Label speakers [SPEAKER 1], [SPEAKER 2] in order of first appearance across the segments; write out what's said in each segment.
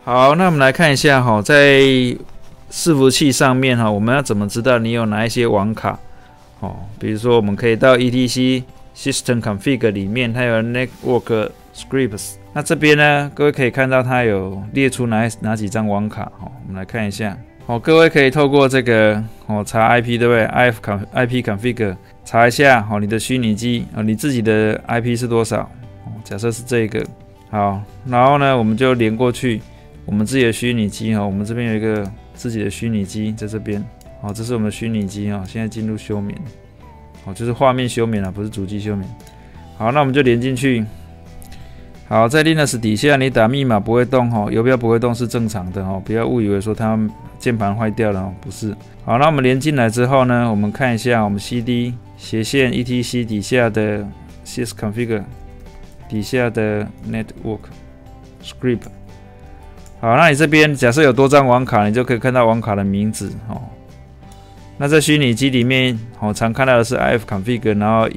[SPEAKER 1] 好，那我们来看一下哈，在伺服器上面哈，我们要怎么知道你有哪一些网卡？哦，比如说我们可以到 etc System Config 里面，它有 Network Scripts。那这边呢，各位可以看到它有列出哪几张网卡。好，我们来看一下。好，各位可以透过这个查 IP 对不对 ？IP Config 查一下好你的虚拟机你自己的 IP 是多少？假设是这个。好，然后呢，我们就连过去我们自己的虚拟机我们这边有一个自己的虚拟机在这边。好，这是我们的虚拟机现在进入休眠。好，就是画面休眠不是主机休眠。好，那我们就连进去。好，在 Linux 底下，你打密码不会动游标不会动是正常的不要误以为说它键盘坏掉了不是。好，那我们连进来之后呢，我们看一下我们 CD 斜线 etc 底下的 sysconfig 底下的 network script。好，那你这边假设有多张网卡，你就可以看到网卡的名字那在虚拟机里面常看到的是 ifconfig， 然后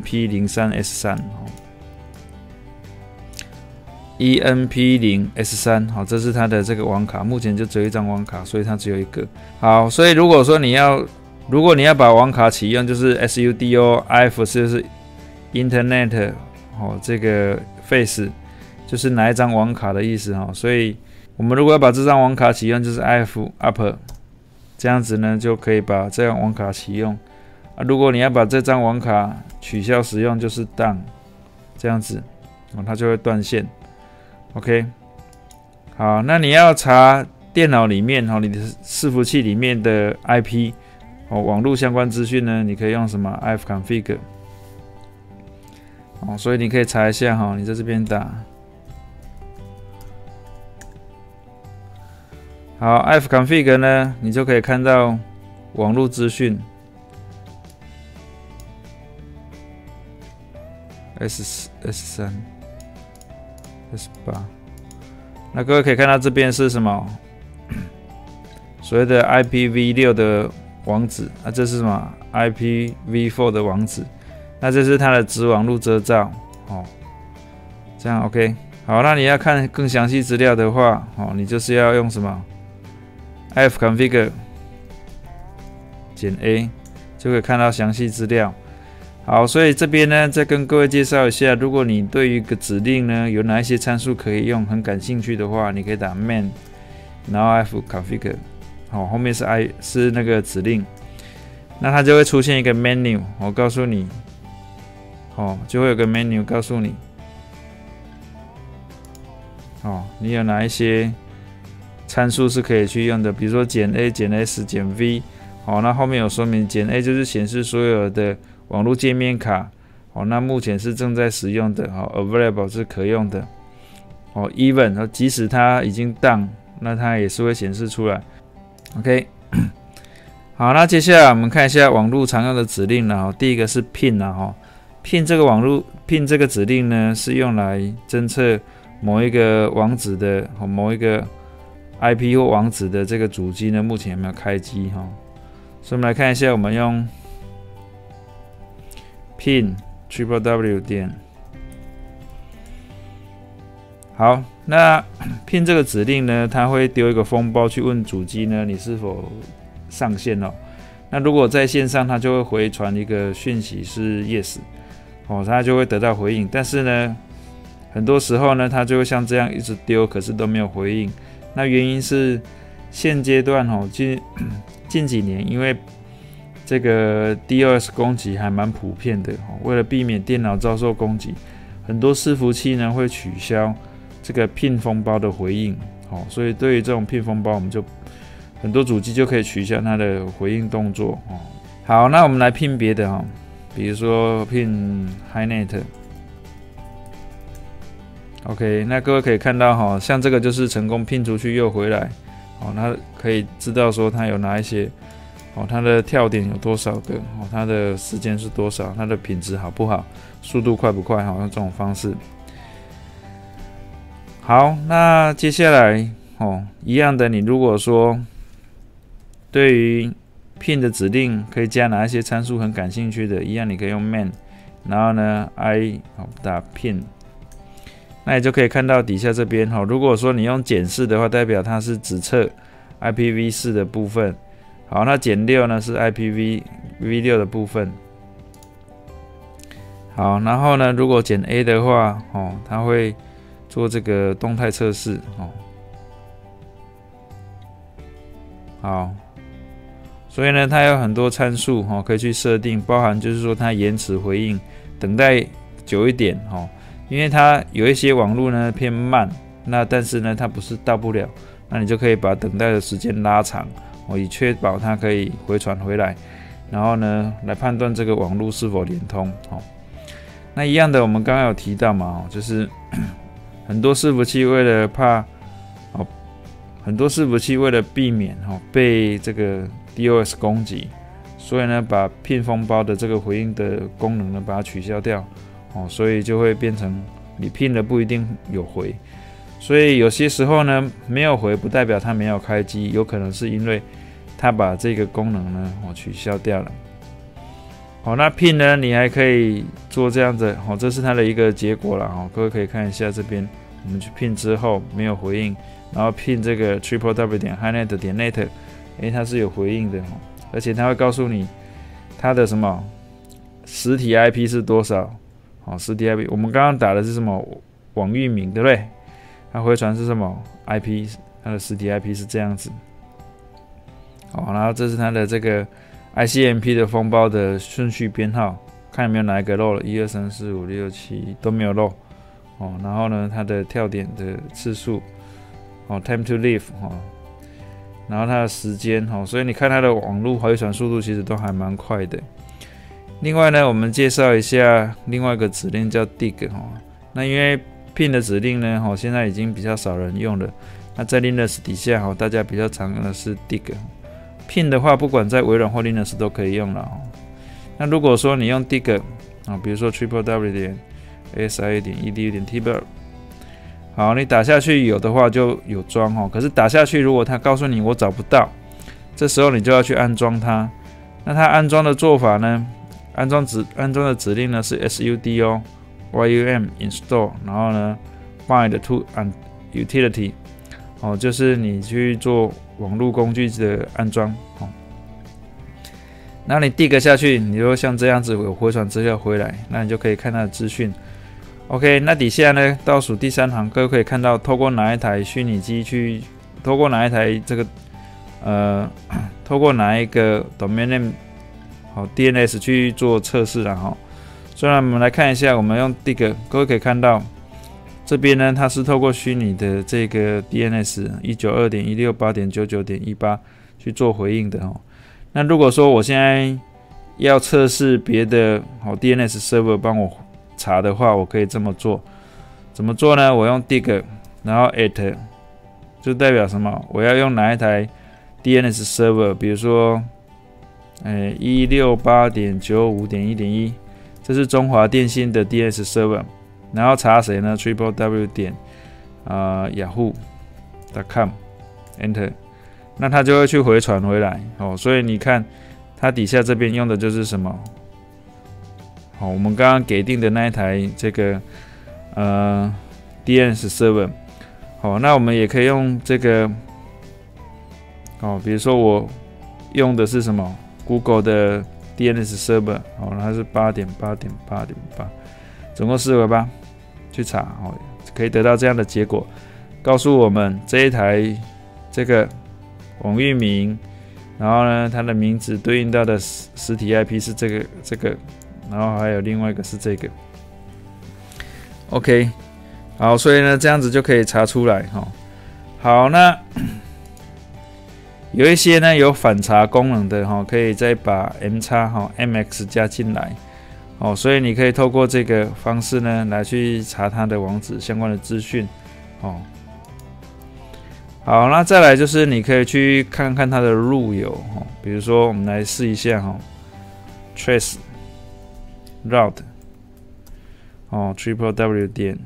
[SPEAKER 1] ENP03S3。ENP0S3 好，这是它的这个网卡，目前就只有一张网卡，所以它只有一个。好，所以如果你要把网卡启用，就是 sudo if 就是 internet 这个 face 就是哪一张网卡的意思所以我们如果要把这张网卡启用，就是 if up 这样子呢，就可以把这张网卡启用如果你要把这张网卡取消使用，就是 down 这样子它就会断线。OK， 好，那你要查电脑里面你的伺服器里面的 IP 网络相关资讯呢，你可以用什么 ifconfig 所以你可以查一下你在这边打好 ifconfig 呢，你就可以看到网络资讯 S3 S8。那各位可以看到这边是什么？所谓的 IPv6 的网址这是什么 IPv4 的网址？那这是它的子网路遮罩这样 OK。好，那你要看更详细资料的话你就是要用什么 ifconfig -a 就可以看到详细资料。好，所以这边呢，再跟各位介绍一下，如果你对于一个指令呢有哪一些参数可以用，很感兴趣的话，你可以打 main， 然后 ifconfig， 后面是那个指令，那它就会出现一个 menu， 我告诉你，就会有个 menu 告诉你，你有哪一些参数是可以去用的，比如说减 A、减 S、减 V， 那后面有说明，减 A 就是显示所有的网络界面卡那目前是正在使用的available 是可用的even 即使它已经 down， 那它也是会显示出来 OK 好，那接下来我们看一下网络常用的指令了第一个是 pin pin 这个pin 这个指令呢是用来侦测某一个网址的某一个 IP 或网址的这个主机呢目前有没有开机所以我们来看一下，我们用pin www 点好，那 pin 这个指令呢，它会丢一个封包去问主机呢，你是否上线那如果在线上，它就会回传一个讯息是 yes，它就会得到回应。但是呢，很多时候呢，它就会像这样一直丢，可是都没有回应。那原因是现阶段近几年，因为这个 DOS 攻击还蛮普遍的，为了避免电脑遭受攻击，很多伺服器呢会取消这个 pin 封包的回应，所以对于这种 pin 封包，我们就很多主机就可以取消它的回应动作。好，那我们来pin别的比如说pin highnet。OK， 那各位可以看到像这个就是成功pin出去又回来，它可以知道说它有哪一些。它的跳点有多少个？它的时间是多少？它的品质好不好？速度快不快？用这种方式。好，那接下来一样的，你如果说对于 pin 的指令可以加哪一些参数很感兴趣的，一样你可以用 main， 然后呢 打 pin， 那你就可以看到底下这边如果说你用减4的话，代表它是只测 IPv4 的部分。好，那减6呢是 IPv6 的部分。好，然后呢，如果减 A 的话，它会做这个动态测试。好，所以呢，它有很多参数可以去设定，包含就是说它延迟回应，等待久一点因为它有一些网络呢偏慢，那但是呢它不是到不了，那你就可以把等待的时间拉长以确保它可以回传回来，然后呢来判断这个网络是否连通那一样的，我们刚刚有提到嘛就是很多伺服器为了很多伺服器为了避免被这个 DOS 攻击，所以呢把 PIN 封包的这个回应的功能呢把它取消掉所以就会变成你 PIN 的不一定有回，所以有些时候呢没有回不代表它没有开机，有可能是因为它把这个功能呢取消掉了。那 PIN 呢你还可以做这样子这是它的一个结果啦各位可以看一下这边，我们去 PIN 之后没有回应，然后 PIN 这个 www.highnet.net 它是有回应的而且它会告诉你它的什么实体 IP 是多少实体 IP 我们刚刚打的是什么网域名对不对？它回传是什么 IP， 它的实体 IP 是这样子然后这是它的这个 ICMP 的封包的顺序编号，看有没有哪一个漏了，1、2、3、4、5、6、7都没有漏然后呢它的跳点的次数time to live然后它的时间所以你看它的网络回传速度其实都还蛮快的。另外呢，我们介绍一下另外一个指令叫 dig 那因为 PIN 的指令呢现在已经比较少人用了，那在 Linux 底下大家比较常用的是 dig。 PIN 的话不管在微软或 Linux 都可以用了那如果说你用 dig 比如说 www.asi.edu.tb 好，你打下去有的话就有装可是打下去如果它告诉你我找不到，这时候你就要去安装它。那它安装的做法呢，安装的指令呢是 sudo yum install， 然后呢 bind to an utility 就是你去做网络工具的安装那你 dig 下去，你就像这样子有回传资料回来，那你就可以看它的资讯。OK， 那底下呢倒数第3行，各位可以看到透过哪一台虚拟机去，透过哪一台这个透过哪一个 domain name DNS 去做测试啦虽然我们来看一下，我们用 dig， 各位可以看到这边呢它是透过虚拟的这个 DNS 192.168.99.18 去做回应的那如果说我现在要测试别的DNS server 帮我查的话，我可以这么做。怎么做呢？我用 dig， 然后 at 就代表什么？我要用哪一台 DNS server， 比如说168.95.1.1， 这是中华电信的 DNS server， 然后查谁呢 www.yahoo.com enter， 那它就会去回传回来所以你看它底下这边用的就是什么我们刚刚给定的那一台这个DNS server那我们也可以用这个比如说我用的是什么 Google 的 DNS server 它是 8.8.8.8， 总共4个8去查可以得到这样的结果，告诉我们这一台这个网域名，然后呢它的名字对应到的实体 IP 是这个然后还有另外一个是这个 OK 好，所以呢这样子就可以查出来好，那有一些呢有反查功能的可以再把 MX 加进来所以你可以透过这个方式呢来去查它的网址相关的资讯好，那再来就是你可以去看看它的路由比如说我们来试一下trace route www 点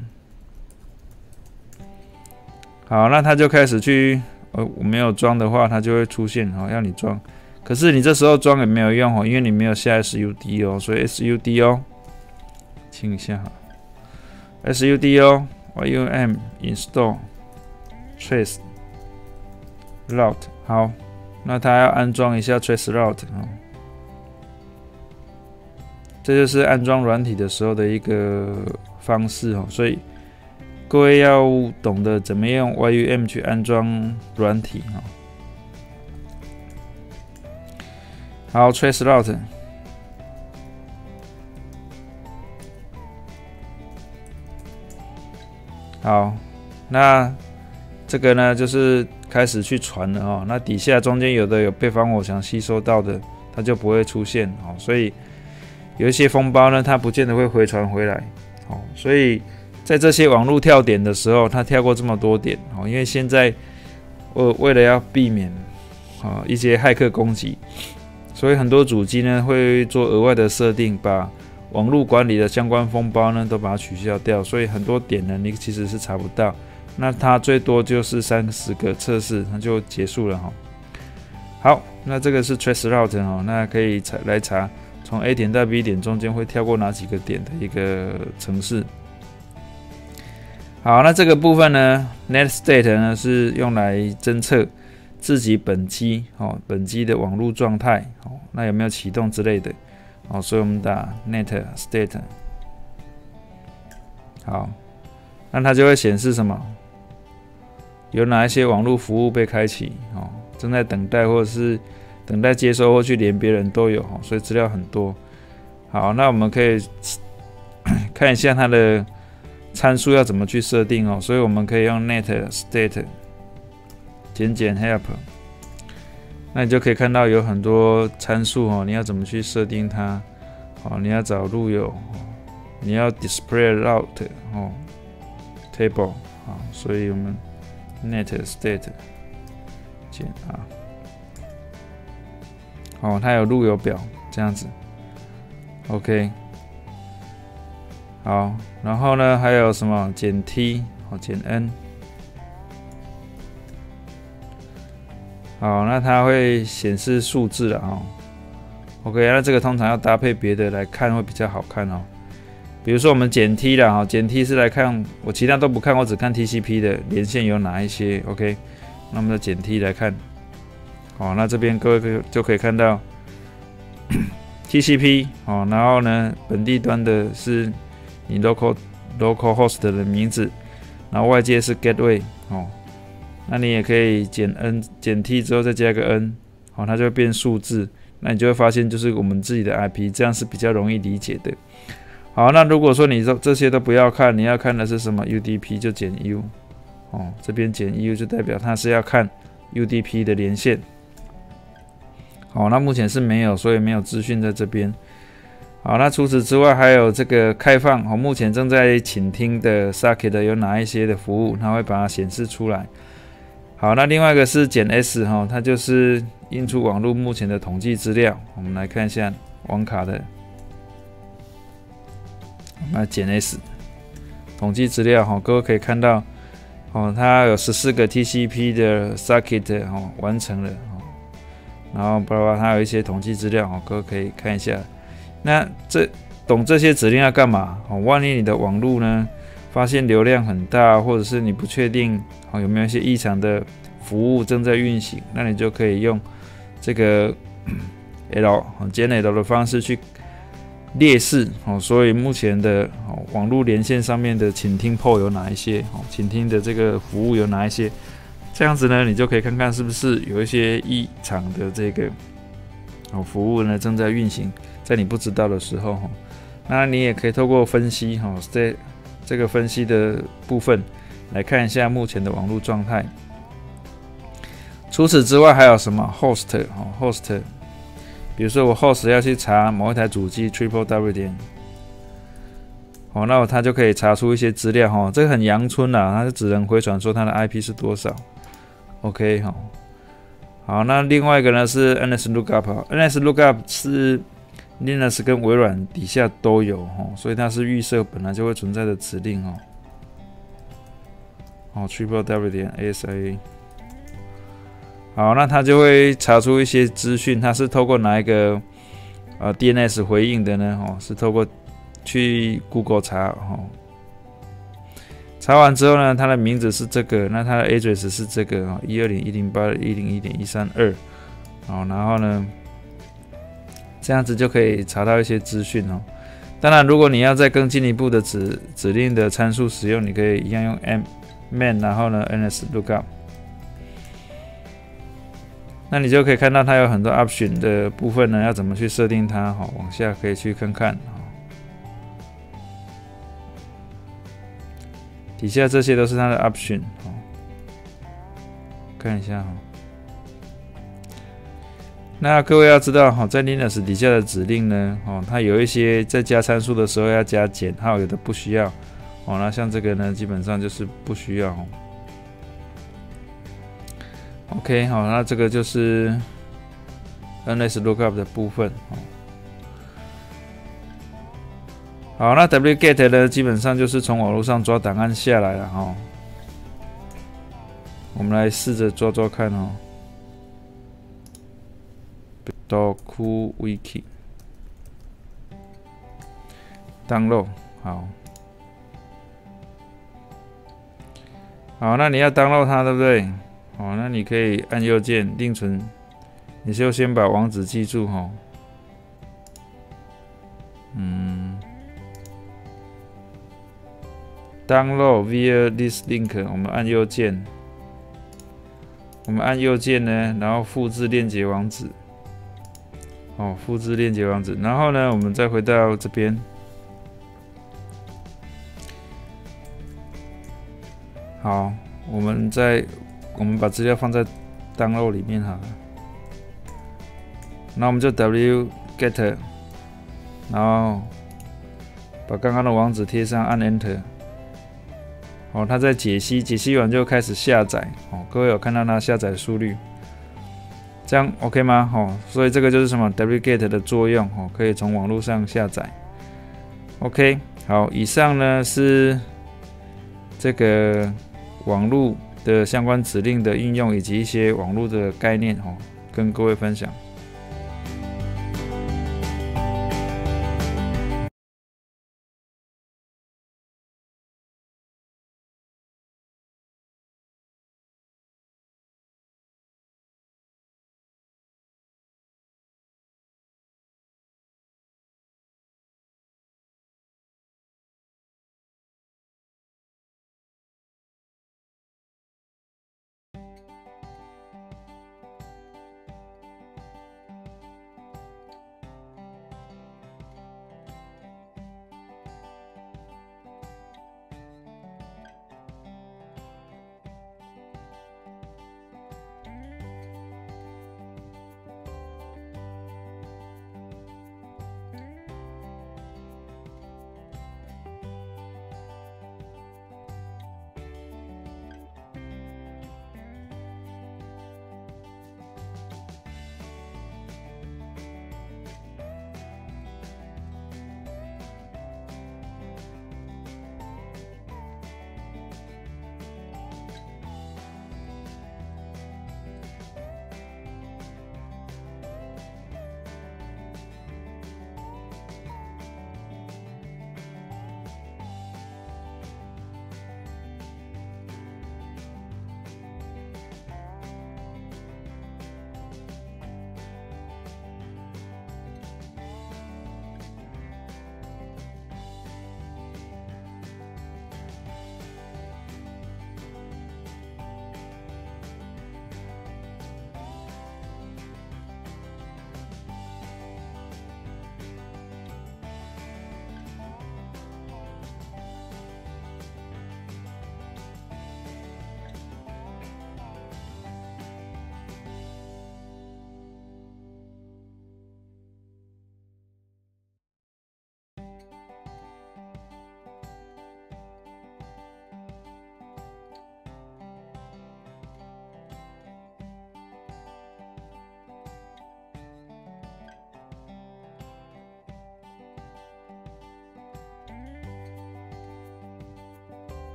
[SPEAKER 1] 好，那它就开始去我没有装的话它就会出现要你装，可是你这时候装也没有用因为你没有下 sudo 所以 sudo 清一下sudo yum install trace route。好，那它要安装一下 trace route 这就是安装软体的时候的一个方式所以各位要懂得怎么用 yum 去安装软体好 ，trace route。好，那这个呢，就是开始去传了那底下中间有的有被防火墙吸收到的，它就不会出现所以有一些封包呢，它不见得会回传回来所以在这些网络跳点的时候，它跳过这么多点因为现在为了要避免一些骇客攻击，所以很多主机呢会做额外的设定，把网络管理的相关封包呢都把它取消掉，所以很多点呢你其实是查不到，那它最多就是30个测试，它就结束了好，那这个是 trace route 那可以来查从 A 点到 B 点中间会跳过哪几个点的一个程式。好，那这个部分呢 net state 呢是用来侦测自己本机的网络状态那有没有启动之类的所以我们打 net state。 好，那它就会显示什么？有哪一些网络服务被开启正在等待或者是等待接收或去连别人都有所以资料很多。好，那我们可以看一下它的参数要怎么去设定所以我们可以用 net state 减 help， 那你就可以看到有很多参数你要怎么去设定它你要找路由你要 display route table 所以我们 net state 减它有路由表这样子 OK。 好，然后呢还有什么减 T 减 N。 好，那它会显示数字了OK， 那这个通常要搭配别的来看会比较好看比如说我们减 T 啦减 T 是来看我其他都不看，我只看 TCP 的连线有哪一些 OK， 那我们的减 T 来看那这边各位就可以看到TCP 然后呢本地端的是你 local host 的名字，然后外接是 gateway 那你也可以减 N 减 T 之后再加个 N 它就会变数字，那你就会发现就是我们自己的 IP， 这样是比较容易理解的。好，那如果说你这些都不要看，你要看的是什么 UDP 就减 U 这边减 U 就代表它是要看 UDP 的连线。好，那目前是没有，所以没有资讯在这边。好，那除此之外还有这个开放目前正在倾听的 socket 有哪一些的服务，它会把它显示出来。好，那另外一个是减 S 它就是印出网络目前的统计资料。我们来看一下网卡的，我们来减 S 统计资料各位可以看到它有14个 TCP 的 socket 完成了然后包括它有一些统计资料各位可以看一下。那懂这些指令要干嘛万一你的网络呢发现流量很大，或者是你不确定有没有一些异常服务正在运行，那你就可以用这个 减 L 的方式去列示所以目前的网络连线上面的倾听 port 有哪一些倾听的这个服务有哪一些，这样子呢你就可以看看是不是有一些异常的这个服务呢正在运行，在你不知道的时候那你也可以透过分析这个分析的部分来看一下目前的网络状态。除此之外还有什么 host， 比如说我 host 要去查某一台主机 www 点那它就可以查出一些资料这个很阳春啦，它就只能回传说它的 IP 是多少 OK 好，那另外一个呢是 NS Lookup，NS Lookup 是 Linux 跟微软底下都有所以它是预设本来就会存在的指令www 点 ASIA。 好，那它就会查出一些资讯，它是透过哪一个DNS 回应的呢是透过去 Google 查查完之后呢，它的名字是这个，那它的 address 是这个哦，120.108.101.132，好，然后呢，这样子就可以查到一些资讯哦。当然，如果你要再更进一步的指令的参数使用，你可以一样用 man， 然后呢 ns lookup， 那你就可以看到它有很多 option 的部分呢，要怎么去设定它，好，往下可以去看看。底下这些都是它的 option， 看一下。那各位要知道，在 Linux 底下的指令呢，它有一些在加参数的时候要加减号，有的不需要。那像这个呢，基本上就是不需要。OK， 好，那这个就是 NS Lookup 的部分。好，那 wget 呢，基本上就是从网络上抓档案下来了哈。我们来试着抓看哦。Doku Wiki download 好，那你要 download 它，对不对？好，那你可以按右键另存，你就先把网址记住哈。Download via this link， 我们按右键，呢，然后复制链接网址。复制链接网址，然后呢，我们再回到这边。好，我们把资料放在 download 里面好了。那我们就 wget， 然后把刚刚的网址贴上，按 Enter。它在解析完就开始下载。各位有看到它下载速率？这样 OK 吗？所以这个就是什么 wget 的作用，可以从网络上下载。OK， 好，以上呢是这个网络的相关指令的应用以及一些网络的概念，跟各位分享。